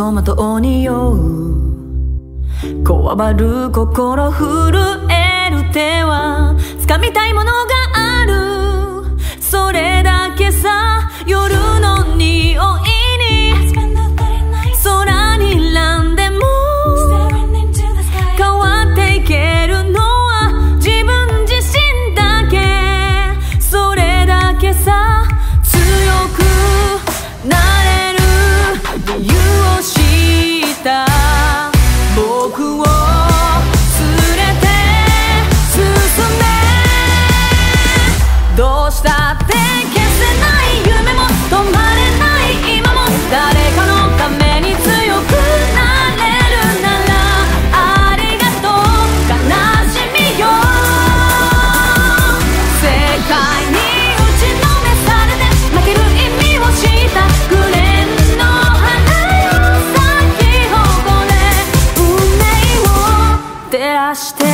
走馬灯に酔うこわばる心震える手は掴みたいものがあるそれだけさ夜の匂いに空にランでも変わっていけるのは自分自身だけそれだけさ強くなれる理由を知った僕を連れて進めどうしたって消せない夢も止まれない今も誰かのために強くなれるならありがとう悲しみよ世界に打ちのめされて負ける意味を知ったグレンの花よ咲き誇れ運命を照らして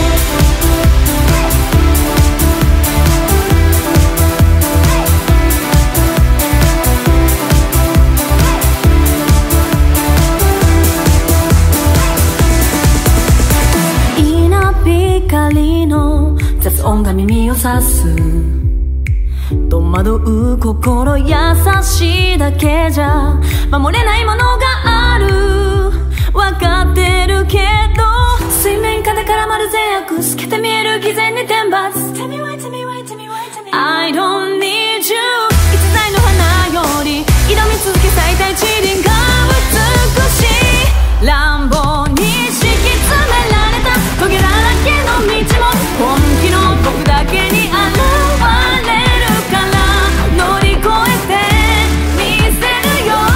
光の雑音が耳を刺す戸惑う心優しいだけじゃ守れないものがある分かってるけど水面下からまる善悪透けて見える偽善に天罰 Tell me why, tell me why, tell me why, tell me why I don't need you 逸材の花より挑み続け咲いた一輪が美しい乱暴に敷き詰められたトゲだらけの道も本気の僕だけに現れるから乗り越えてみせるよ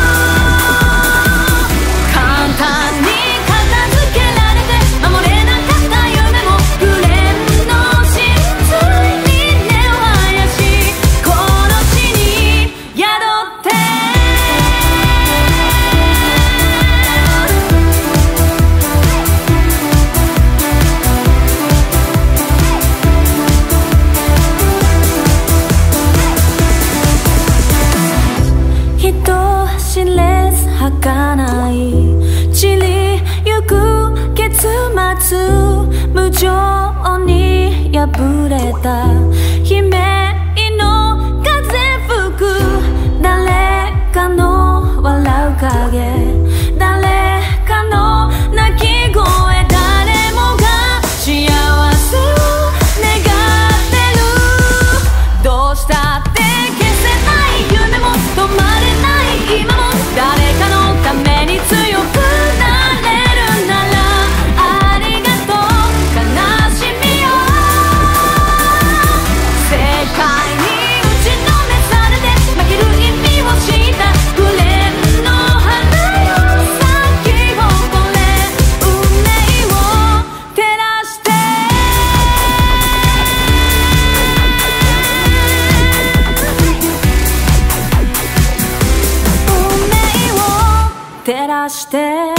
簡単に片付けられて守れなかった夢もグレンの真髄に根を生やしこの地に宿って人知れず儚い散りゆく結末無情に破れた悲鳴の風吹く誰かの笑う影誰かの泣き声誰もが幸せを願ってるどうしたって消せない夢も止まれない今も誰かのために強くなれるならありがとう悲しみよ世界に打ちのめされて負ける意味を知ったグレンの花よ咲き誇れ運命を照らして運命を照らして